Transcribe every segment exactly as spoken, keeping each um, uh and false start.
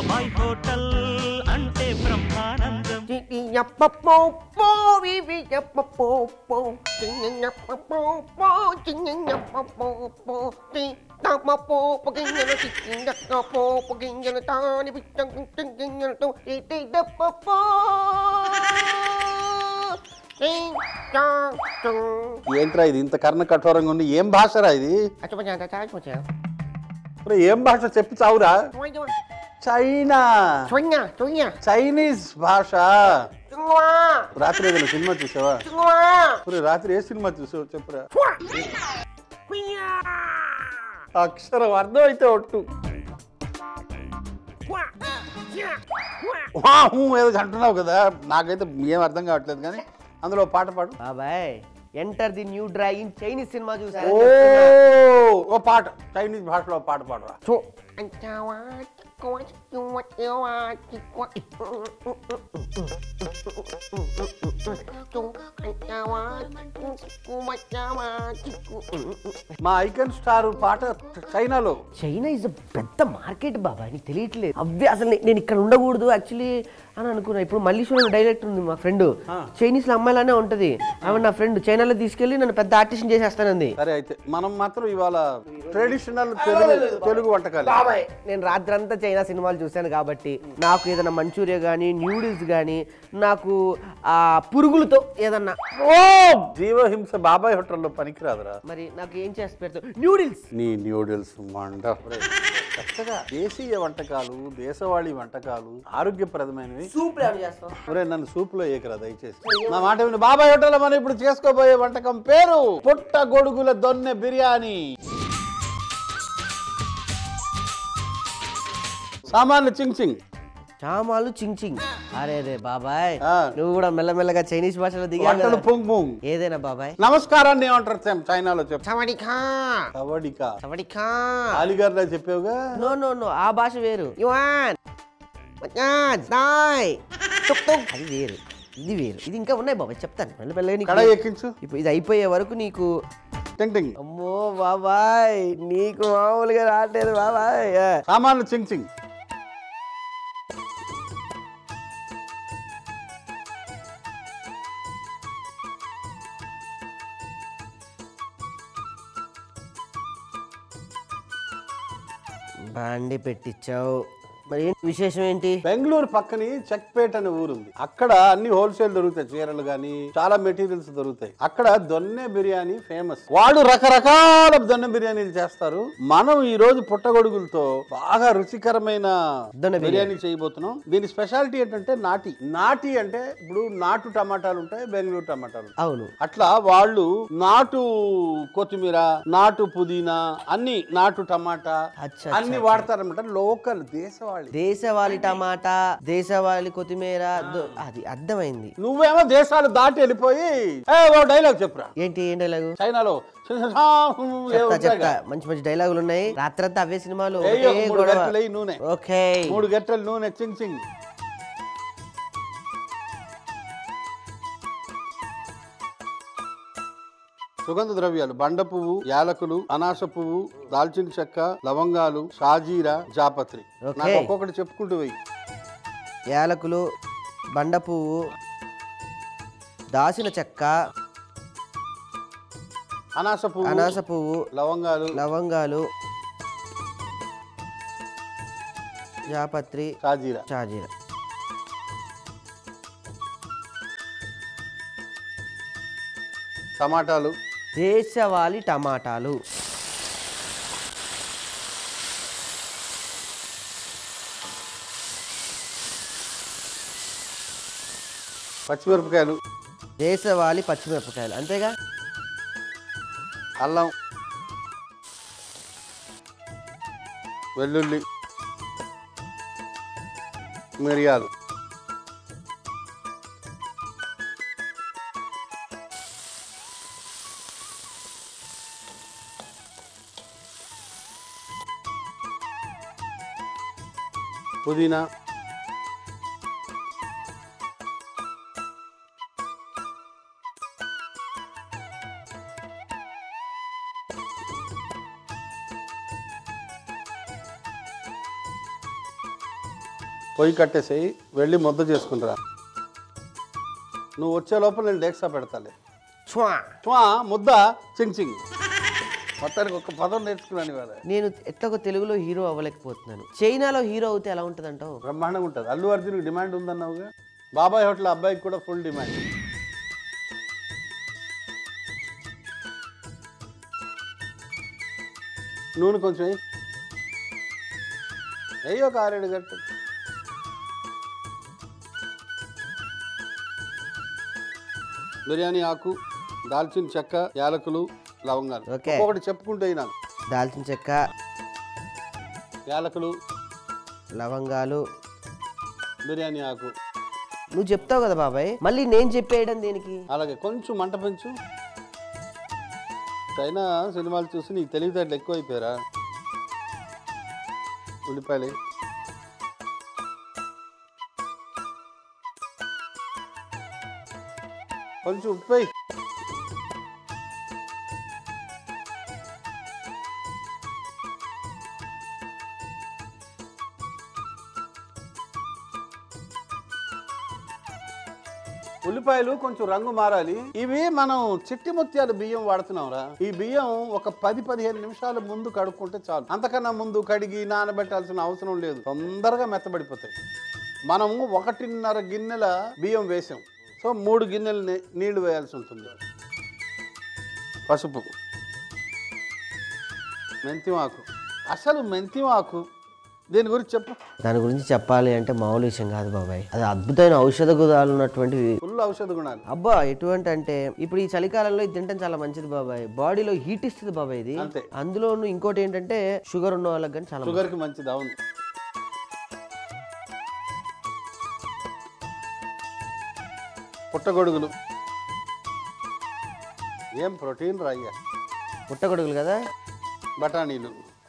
బాబాయ్ హోటల్ అంటే బ్రహ్మానందం. ఏంట్రా ఇది ఇంత కర్ణ కఠోరంగా ఉంది? ఏం భాషరా ఇది? ఏం భాష చెప్పి చావురా? చైనా చైనీస్ భాష. రాత్రి ఏదైనా సినిమా చూసావా? రాత్రి ఏ సినిమా చూసావు చెప్పురా. అక్షరం అర్థం అయితే ఒట్టు ఏదో అంటున్నావు కదా, నాకైతే ఏం అర్థం కావట్లేదు. కానీ అందులో పాట పాడు. బాబాయ్ enter the new dragon Chinese cinema చూసా. ఓ పాట చైనీస్ భాషలో పాట పాడరా. మా ఐకన్ స్టార్ పాట చైనాలో. చైనా ఇస్ పెద్ద మార్కెట్ బాబాయ్, నీకు తెలియట్లేదు. అవ్వే అసలు నేను ఇక్కడ ఉండకూడదు యాక్చువల్లీ అని అనుకున్నా. ఇప్పుడు మల్లీశ్వరం డైరెక్టర్ ఉంది మా ఫ్రెండ్, చైనీస్ లో అమ్మాయిలానే ఉంటది. ఆమె నా ఫ్రెండ్ చైనాలో తీసుకెళ్లి నన్ను పెద్ద ఆర్టిస్ట్ చేసేస్తానంది. సరే అయితే మనం మాత్రం ఇవాళ ట్రెడిషనల్ తెలుగు వంటకాలు. బాబాయ్ నేను రాత్రి అంతా చైనా సినిమాలు చూశాను కాబట్టి నాకు ఏదైనా మంచూరియా గానీ న్యూడిల్స్ గానీ, నాకు ఆ పురుగులతో ఏదన్నా. ఓ జీవహింస బాబాయ్ హోటల్లో పనికిరాదురా. మరి నాకు ఏం చేసి పెడతావు? న్యూడిల్స్. నీ న్యూడిల్స్ మండ. చక్కగా దేశీయ వంటకాలు, దేశవాళీ వంటకాలు, ఆరోగ్యప్రదమైనవి. సూప్ చేస్తాం. ఒరే నన్ను సూప్ లో ఏకరా దయచేసి. నా మాట విని. బాబాయ్ హోటల్ మనం ఇప్పుడు చేసుకోబోయే వంటకం పేరు పుట్ట గొడుగుల దొన్నె బిర్యానీ. సామాన్లు చింగ్ చింగ్. చామాలు చింగ్ చింగ్. అరే రే బాబాయ్ నువ్వు కూడా మెల్లమెల్లగా చైనీస్ భాషలో దిగా. పుంగ్ పుంగ్ ఏదైనా బాబాయ్. నమస్కారాన్ని ఏమంటారు చైనాలో? చెప్పు. సవడికా సవడికా సవడికా అలీగర్లో చెప్పావుగా. నో నో నో ఆ భాష వేరు. యువాన్ అది వేరు, ఇది వేరు. ఇది ఇంకా ఉన్నాయి బాబాయ్, చెప్తాను మెల్లమెల్లగా. కడాయి ఎక్కించు. ఇప్పుడు ఇది అయిపోయే వరకు నీకు. టింగ్ టింగ్. అమ్మో బాబాయ్ నీకు మామూలుగా రావట్లేదు బాబాయ్. సామాన్లు చింగ్ చింగ్. బాండి పెట్టించావు. మరి ఏంటి విశేషం ఏంటి? బెంగళూరు పక్కని చెక్పేట అనే ఊరుంది. అక్కడ అన్ని హోల్సేల్ దొరుకుతాయి, చీరలు గానీ చాలా మెటీరియల్స్ దొరుకుతాయి. అక్కడ దొన్నె బిర్యానీ ఫేమస్. వాళ్ళు రకరకాల దొన్నె బిర్యానీలు చేస్తారు. మనం ఈ రోజు పుట్టగొడుగులతో బాగా రుచికరమైన బిర్యానీ చేయబోతున్నాం. దీని స్పెషాలిటీ ఏంటంటే నాటి. నాటి అంటే ఇప్పుడు నాటు టమాటాలు ఉంటాయి, బెంగళూరు టమాటాలు. అవును. అట్లా వాళ్ళు నాటు కొత్తిమీర, నాటు పుదీనా, అన్ని నాటు టమాటా అన్ని వాడతారన్నమాట. లోకల్ దేశవాళీ దేశవాళీ టమాటా, దేశవాళీ కొత్తిమీర. అది అర్థమైంది. నువ్వేమో దేశాలు దాటి వెళ్ళిపోయి డైలాగ్ చెప్పురా. ఏంటి ఏం డైలాగు? చైనాలో మంచి మంచి డైలాగులు ఉన్నాయి. రాత్రంతా అవే సినిమాలు. నూనె ఓకే మూడు గంటలు నూనె చింగ్ చింగ్. సుగంధ ద్రవ్యాలు బండ పువ్వు, యాలకులు, అనాస పువ్వు, దాల్చిన చెక్క, లవంగాలు, షాజీరా, జాపత్రి. ఒక్కొక్కటి చెప్పుకుంటూ పోయి. యాలకులు, బండ పువ్వు, దాల్చిన చెక్క, అనాస పువ్వు, అనాస పువ్వు, లవంగాలు లవంగాలు జాపత్రి, షాజీరా షాజీరా టమాటాలు, దేశవాళీ టమాటాలు, పచ్చిమిరపకాయలు, దేశవాళీ పచ్చిమిరపకాయలు అంతేగా. అల్లం, వెల్లుల్లి, మిరియాలు, పుదీనా, పొయ్యి కట్టేసేయి, వెళ్ళి ముద్ద చేసుకుంటారా. నువ్వు వచ్చే లోపల నేను డేక్సా పెడతాలే. చ్వా చ్వా ముద్ద చింగ్ చింగ్. మొత్తానికి ఒక పదం నేర్చుకున్నాను ఇవాళ. నేను ఎట్లాగో తెలుగులో హీరో అవ్వలేకపోతున్నాను. చైనాలో హీరో అవుతే ఎలా ఉంటుంది అంటావు? బ్రహ్మాండంగా ఉంటుంది. అల్లు అర్జున్కి డిమాండ్ ఉందన్నావుగా, బాబాయ్ హోటల్ అబ్బాయికి కూడా ఫుల్ డిమాండ్. నూనె కొంచెం వెయ్యి, ఒక ఆరేడు గంటలు. బిర్యానీ ఆకు, దాల్చిన చెక్క, యాలకులు, లవంగాలు. ఒకటి చెప్పుకుంటే నాకు దాల్చిన చెక్క, యాలకులు, లవంగాలు, బిర్యానీ ఆకు. నువ్వు చెప్తావు కదా బాబాయ్, మళ్ళీ నేను చెప్పేయడం దేనికి? అలాగే కొంచెం మంట పెంచు. చైనా సినిమాలు చూసి నీకు తెలివితేటలు ఎక్కువ అయిపోయారా? ఉల్లిపాయలు, కొంచెం ఉప్పు, ఉల్లిపాయలు కొంచెం రంగు మారాలి. ఇవి మనం చిట్టి ముత్యాల బియ్యం వాడుతున్నాంరా. ఈ బియ్యం ఒక పది పదిహేను నిమిషాల ముందు కడుక్కుంటే చాలు. అంతకన్నా ముందు కడిగి నానబెట్టాల్సిన అవసరం లేదు, తొందరగా మెత్తబడిపోతాయి. మనము ఒకటిన్నర గిన్నెల బియ్యం వేసాం, సో మూడు గిన్నెలు నీళ్లు వేయాల్సి ఉంటుంది. పసుపు, మెంతిం ఆకు. అసలు మెంతిం ఆకు దీని గురించి చెప్పు. దాని గురించి చెప్పాలి అంటే మామూలు విషయం కాదు బాబాయ్. అది అద్భుతమైన ఔషధ గుణాలు ఉన్నటువంటి, ఫుల్ ఔషధ గుణాలు. అబ్బా ఎటువంటి అంటే ఇప్పుడు ఈ చలికాలంలో ఇది తింటే చాలా మంచిది బాబాయ్. బాడీలో హీట్ ఇస్తుంది బాబాయ్ ఇది. అందులోను ఇంకోటి ఏంటంటే షుగర్ ఉన్న వాళ్ళకి కానీ చాలా షుగర్ కి మంచిది. అవును. పుట్టగొడుగులు, ఏం ప్రోటీన్ రాయ్యా. పుట్టగొడుగులు కదా. బఠానీలు,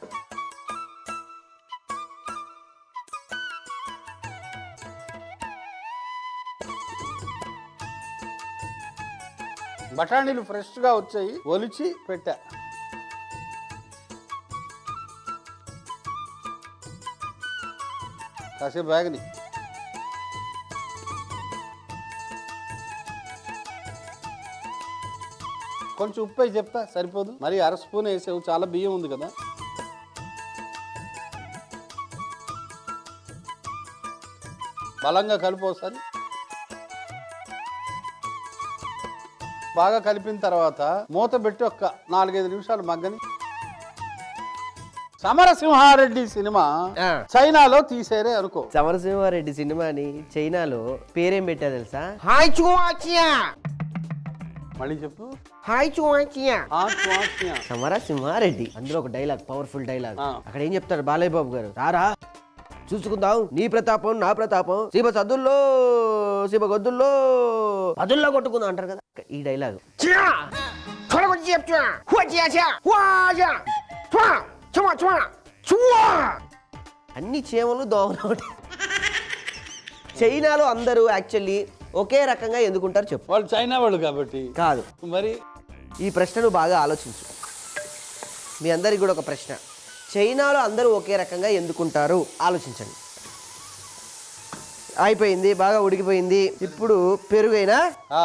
బఠానీలు ఫ్రెష్ గా వచ్చాయి, ఒలిచి పెట్టా. కాసేపు బ్యాగ్ని కొంచెం ఉప్పు అయి చెప్తా, సరిపోదు మరి. అర స్పూన్ వేసావు, చాలా బియ్యం ఉంది కదా. బలంగా కలిపి ఒకసారి. బాగా కలిపిన తర్వాత మూత పెట్టి ఒక్క నాలుగైదు నిమిషాలు మగ్గని. సమరసింహారెడ్డి సినిమా చైనాలో తీసేరే అనుకో. సమరసింహారెడ్డి సినిమాని చైనాలో పేరేం పెట్టా తెలుసా? హాయ్ చువాచియా. మళ్ళీ చెప్పు. హాయ్ చువాచియా. సమరసింహారెడ్డి. అందులో ఒక డైలాగ్, పవర్ఫుల్ డైలాగ్. అక్కడ ఏం చెప్తాడు బాలయ్య బాబు గారు? రారా చూసుకుందాం నీ ప్రతాపం నా ప్రతాపం, సీమ సద్దుల్లో సీమ గొద్దుల్లో పదుల్లో కొట్టుకుందాం అంటారు కదా. ఈ డైలాగ్ అన్ని చీమలు దోమలు. చైనాలో అందరూ యాక్చువల్లీ ఒకే రకంగా ఎందుకుంటారు చెప్పు? వాళ్ళు చైనా వాళ్ళు కాబట్టి కాదు. మరి ఈ ప్రశ్నను బాగా ఆలోచించు. మీ అందరికి కూడా ఒక ప్రశ్న. చైనాలో అందరూ ఒకే రకంగా ఎందుకుంటారు ఆలోచించండి. అయిపోయింది, బాగా ఉడికిపోయింది. ఇప్పుడు పెరుగైనా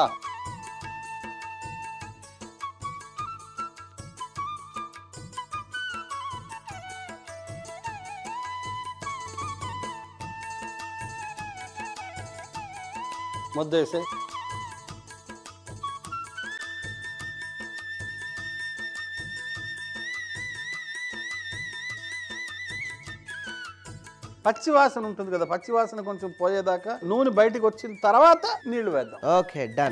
ముద్ద వేసే. పచ్చివాసన ఉంటుంది కదా, పచ్చివాసన కొంచెం పోయేదాకా నూనె బయటకు వచ్చిన తర్వాత నీళ్లు వేద్దాం. Okay done.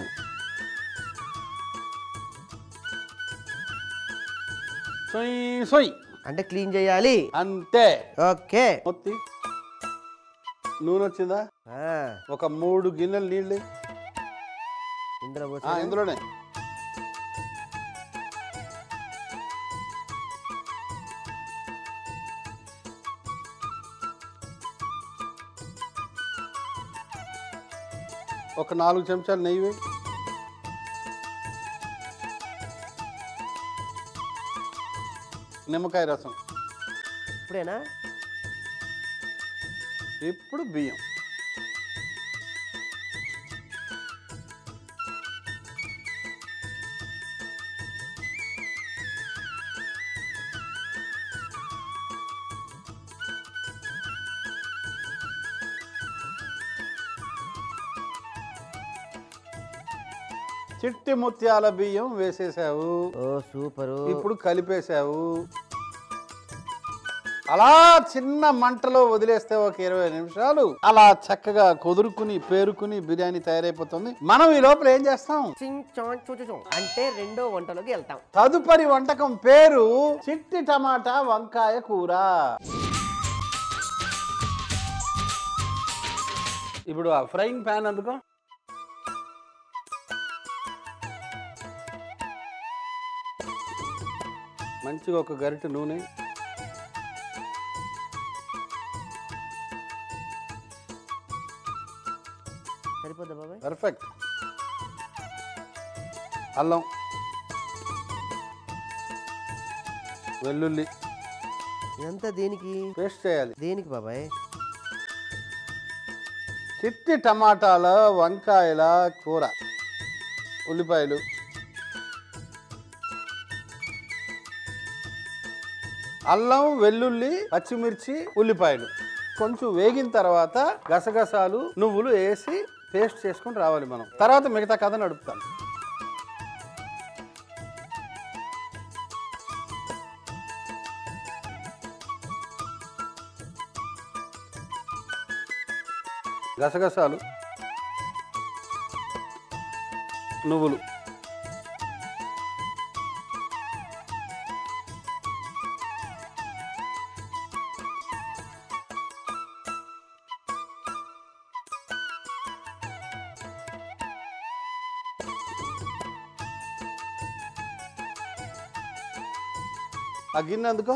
సొయ్ సొయ్ అంటే క్లీన్ చేయాలి అంతే. ఓకే మొత్తి నూనె వచ్చిందా? ఒక మూడు గిన్నెలు నీళ్ళు ఇందులో ఇందులోనే. ఒక నాలుగు చెంచాలు నెయ్యి వేయి. నిమ్మకాయ రసం. ఇప్పుడేనా? ఇప్పుడు బియ్యం. చిట్టి ముత్యాల బియ్యం వేసేసావు. ఓ సూపరు. ఇప్పుడు కలిపేసావు. అలా చిన్న మంటలో వదిలేస్తే ఒక ఇరవై నిమిషాలు అలా చక్కగా కుదురుకుని పేరుకుని బిర్యానీ తయారైపోతుంది. మనం ఈ లోపల ఏం చేస్తాం అంటే రెండో వంటలోకి వెళ్తాం. తదుపరి వంటకం పేరు చిట్టి టమాటా వంకాయ కూర. ఇప్పుడు ఆ ఫ్రైయింగ్ ప్యాన్ అందుకో. మంచిగా ఒక గరిటె నూనె, సరిపోద్దా బాబాయ్? పర్ఫెక్ట్. అల్లం, వెల్లుల్లి ఇదంతా దేనికి పేస్ట్ చేయాలి. దేనికి బాబాయ్? చిట్టి టమాటాల వంకాయల కూర. ఉల్లిపాయలు, అల్లం, వెల్లుల్లి, పచ్చిమిర్చి, ఉల్లిపాయలు కొంచెం వేగిన తర్వాత గసగసాలు, నువ్వులు వేసి పేస్ట్ చేసుకుని రావాలి మనం. తర్వాత మిగతా కథ నడుపుతాం. గసగసాలు, నువ్వులు, ఆ గిన్నె అందుకో.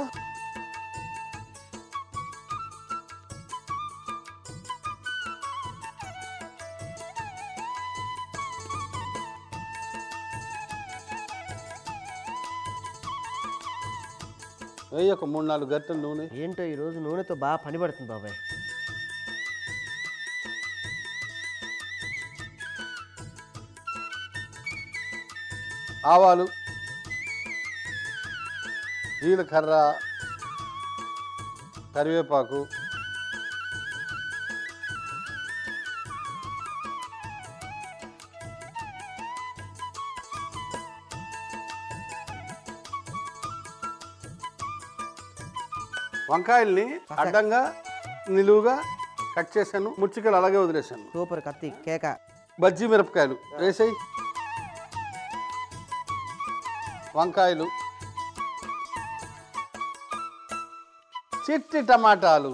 వెయ్యి ఒక మూడు నాలుగు గంటల నూనె. ఏంటో ఈ రోజు నూనెతో బాగా పని పడుతుంది బాబాయ్. ఆవాలు, జీలకర్ర, కరివేపాకు, వంకాయల్ని అడ్డంగా నిలువుగా కట్ చేశాను. ముచ్చికలు అలాగే వదిలేశాను. సూపర్ కత్తి కేక. బజ్జీ మిరపకాయలు వేసాయి. వంకాయలు, చిట్టి టమాటాలు,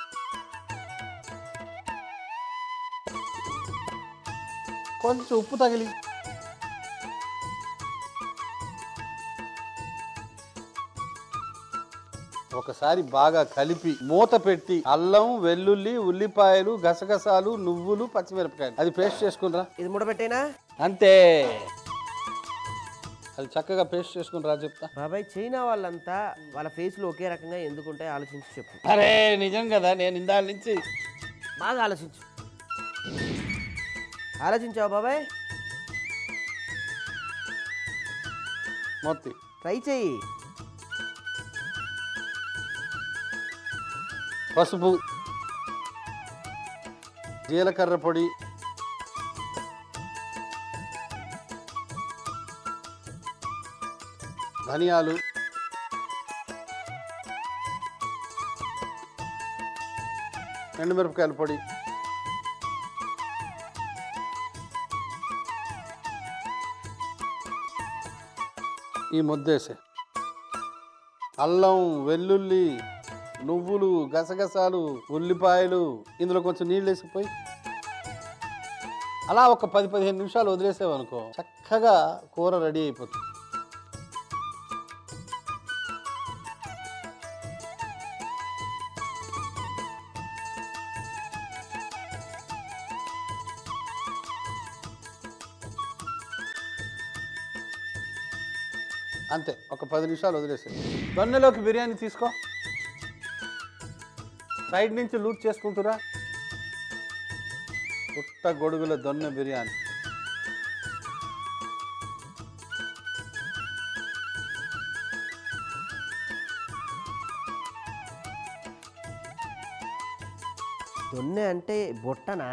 కొంచెం ఉప్పు తగిలి, ఒకసారి బాగా కలిపి మూత పెట్టి అల్లం, వెల్లుల్లి, ఉల్లిపాయలు, గసగసాలు, నువ్వులు, పచ్చిమిరపకాయలు అది పేస్ట్ చేసుకునిరా. ఇది ముడబెట్టేనా? అంతే. అది చక్కగా పేస్ట్ చేసుకుని రా చెప్తా. బాబాయ్ చైనా వాళ్ళంతా వాళ్ళ ఫేస్లో ఒకే రకంగా ఎందుకుంటే ఆలోచించి చెప్పు. అరే నిజం కదా, నేను ఇందాల నుంచి బాగా ఆలోచించు. ఆలోచించావు బాబాయ్? మొత్తం ట్రై చెయ్యి. పసుపు, జీలకర్ర పొడి, ధనియాలు, ఎండుమిరపకాయల పొడి, ఈ ముద్దేసే అల్లం, వెల్లుల్లి, నువ్వులు, గసగసాలు, ఉల్లిపాయలు, ఇందులో కొంచెం నీళ్ళు వేసిపోయి అలా ఒక పది పదిహేను నిమిషాలు వదిలేసావనుకో చక్కగా కూర రెడీ అయిపోతుంది. అంతే, ఒక పది నిమిషాలు వదిలేసాయి. దొన్నెలోకి బిర్యానీ తీసుకో. సైడ్ నుంచి లూట్ చేసుకుంటురా. పుట్ట గొడుగుల దొన్నె బిర్యానీ. దొన్నె అంటే బొట్టనా?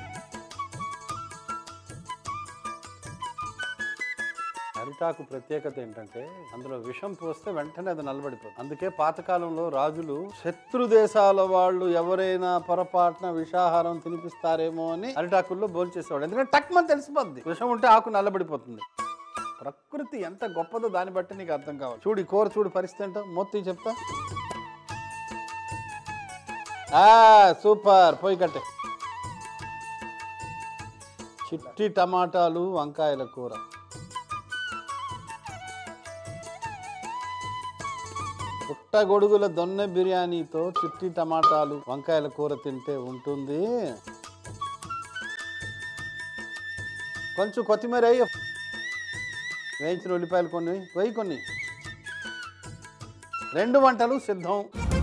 అరిటాకు ప్రత్యేకత ఏంటంటే అందులో విషం పోస్తే వెంటనే అది నల్లబడిపోతుంది. అందుకే పాతకాలంలో రాజులు శత్రు దేశాల వాళ్ళు ఎవరైనా పొరపాటున విషాహారం తినిపిస్తారేమో అని అరిటాకుల్లో భోంచేసేవాడు. ఎందుకంటే టక్మని తెలిసిపోద్ది, విషం ఉంటే ఆకు నల్లబడిపోతుంది. ప్రకృతి ఎంత గొప్పదో దాన్ని బట్టి నీకు అర్థం కావాలి. చూడు ఈ కూర చూడు పరిస్థితి ఏంటో మొత్తం చెప్తా. సూపర్. పోయి కట్టే. చిట్టి టమాటాలు వంకాయల కూర. పుట్టగొడుగుల దొన్నె బిర్యానీతో చిట్టి టమాటాలు వంకాయల కూర తింటే ఉంటుంది. కొంచెం కొత్తిమీర వేయి, వేయించిన ఉల్లిపాయలు కొన్ని వేయి, కొన్ని. రెండు వంటలు సిద్ధం.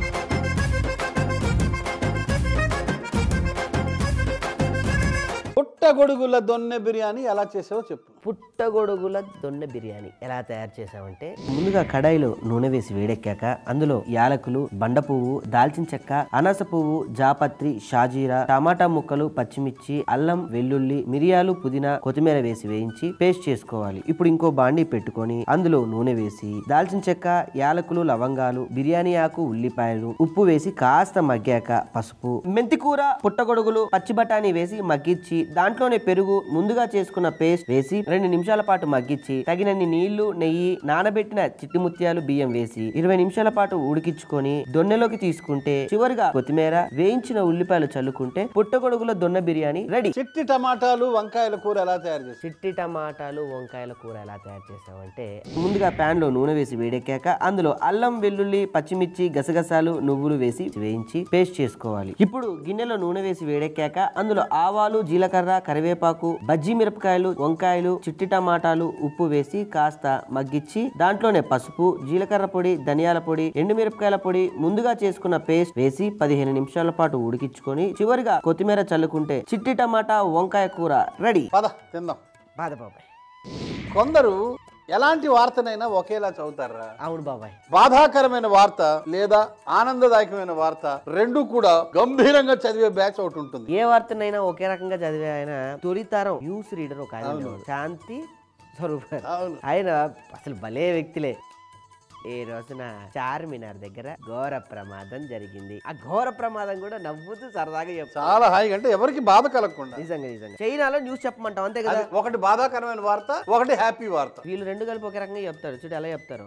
పుట్టగొడుగుల దొన్నె బిర్యానీ ఎలా చేసావో చెప్పు. పుట్టగొడుగుల దొన్నె బిర్యానీ ఎలా తయారు చేసామంటే, ముందుగా కడాయిలో నూనె వేసి వేడెక్కాక అందులో యాలకులు, బండ పువ్వు, దాల్చిన చెక్క, అనాస పువ్వు, జాపత్రి, షాజీరా, టమాటా ముక్కలు, పచ్చిమిర్చి, అల్లం, వెల్లుల్లి, మిరియాలు, పుదీనా, కొత్తిమీర వేసి వేయించి పేస్ట్ చేసుకోవాలి. ఇప్పుడు ఇంకో బాండీ పెట్టుకొని అందులో నూనె వేసి దాల్చిన చెక్క, యాలకులు, లవంగాలు, బిర్యానీ ఆకు, ఉల్లిపాయలు, ఉప్పు వేసి కాస్త మగ్గాక పసుపు, మెంతికూర, పుట్టగొడుగులు, పచ్చి బఠానీ వేసి మగ్గించి దాంట్లోనే పెరుగు, ముందుగా చేసుకున్న పేస్ట్ వేసి రెండు నిమిషాల పాటు మగ్గించి తగినన్ని నీళ్లు, నెయ్యి, నానబెట్టిన చిట్టి ముత్యాలు, బియ్యం వేసి ఇరవై నిమిషాల పాటు ఉడికించుకొని దొన్నెలోకి తీసుకుంటే చివరిగా కొత్తిమీర, వేయించిన ఉల్లిపాయలు చల్లుకుంటే పుట్టగొడుగుల దొన్నె బిర్యానీ రెడీ. చిట్టి టమాటాలు వంకాయల కూర ఎలా తయారు చేసి చిట్టి టమాటాలు వంకాయల కూర ఎలా తయారు చేసామంటే, ముందుగా ప్యాన్ లో నూనె వేసి వేడెక్కాక అందులో అల్లం, వెల్లుల్లి, పచ్చిమిర్చి, గసగసాలు, నువ్వులు వేసి వేయించి పేస్ట్ చేసుకోవాలి. ఇప్పుడు గిన్నెలో నూనె వేసి వేడెక్కాక అందులో ఆవాలు, జీలకర్ర, కరివేపాకు, బజ్జీ మిరపకాయలు, వంకాయలు, చిట్టి టమాటాలు, ఉప్పు వేసి కాస్త మగ్గిచ్చి దాంట్లోనే పసుపు, జీలకర్ర పొడి, ధనియాల పొడి, ఎండుమిరపకాయల పొడి, ముందుగా చేసుకున్న పేస్ట్ వేసి పదిహేను నిమిషాల పాటు ఉడికించుకొని చివరిగా కొత్తిమీర చల్లుకుంటే చిట్టి టమాటా వంకాయ కూర రెడీ. పద తిందాం. బాధ బాబాయ్. కొందరు ఎలాంటి వార్తనైనా ఒకేలా చదువుతారా? అవును బాబాయ్. బాధాకరమైన వార్త లేదా ఆనందదాయకమైన వార్త రెండు కూడా గంభీరంగా చదివే బ్యాచ్ ఒకటి ఉంటుంది. ఏ వార్తనైనా ఒకే రకంగా చదివే ఆయన తొలితరం న్యూస్ రీడర్ ఒక ఆయన, శాంతి స్వరూప్. ఆయన అసలు భలే వ్యక్తిలే. ఈ రోజున చార్మినార్ దగ్గర ఘోర ప్రమాదం జరిగింది. ఆ ఘోర ప్రమాదం కూడా నవ్వుతూ సరదాగా చెప్తారు, చాలా హాయిగా, అంటే ఎవరికి బాధ కలగకుండా. నిజంగా నిజంగా చైనాలో న్యూస్ చెప్పమంటాం అంతే కదా. ఒకటి బాధాకరమైన వార్త, ఒకటి హ్యాపీ వార్త. వీళ్ళు రెండు కలిపి ఒకే రకంగా చెప్తారు. చూడు ఎలా చెప్తారు.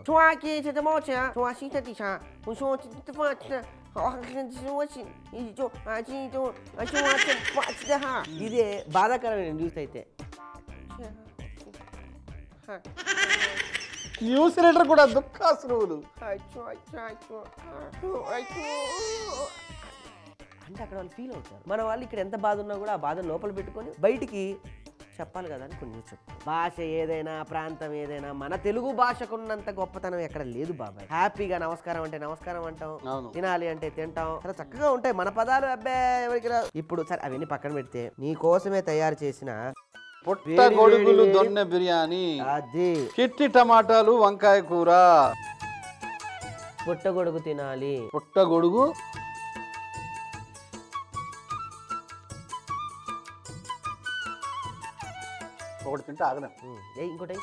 ఇదే బాధాకరమైన న్యూస్ అయితే. న్యూస్ రీడర్ కూడా దుఃఖాశ్రువులు. అంటే అక్కడ వాళ్ళు ఫీల్ అవుతారు. మన వాళ్ళు ఇక్కడ ఎంత బాధ ఉన్నా కూడా ఆ బాధ లోపల పెట్టుకొని బయటికి చెప్పాలి కదా అని కొన్ని న్యూస్ చెప్తారు. భాష ఏదైనా, ప్రాంతం ఏదైనా, మన తెలుగు భాషకున్నంత గొప్పతనం ఎక్కడ లేదు బాబాయ్. హ్యాపీగా నమస్కారం అంటే నమస్కారం అంటాం, తినాలి అంటే తింటాం, చాలా చక్కగా ఉంటాయి మన పదాలు. అబ్బే ఎవరికి రావు. ఇప్పుడు సరే అవన్నీ పక్కన పెడితే నీ కోసమే తయారు చేసిన పుట్టగొడుగులు దొన్నె బిర్యానీ, అది చిట్టి టమాటాలు వంకాయ కూర. పుట్టగొడుగు తినాలి. పుట్టగొడుగు ఒకటి తింటే ఆగలేం. ఇంకోటి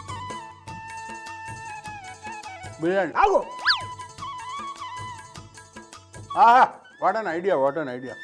బిర్యానీ. ఆగు. ఆహా, what an idea, what an idea.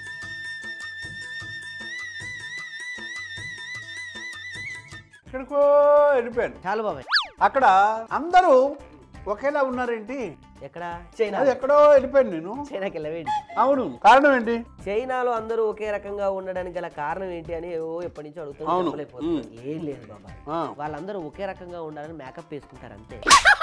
ఎక్కడికో వెళ్ళిపోయాను. చాలు బాబాయ్. అక్కడ అందరూ ఒకేలా ఉన్నారేంటి? ఎక్కడ? చైనా. అది ఎక్కడో వెళ్ళిపోయాను నేను. చైనాకి వెళ్ళవేంటి? అవును, కారణం ఏంటి? చైనాలో అందరూ ఒకే రకంగా ఉండడానికి గల కారణం ఏంటి అని ఓ ఎప్పటి నుంచో అడుగుతాను. ఏం లేదు బాబాయ్, వాళ్ళందరూ ఒకే రకంగా ఉండాలని మేకప్ వేసుకుంటారు అంతే.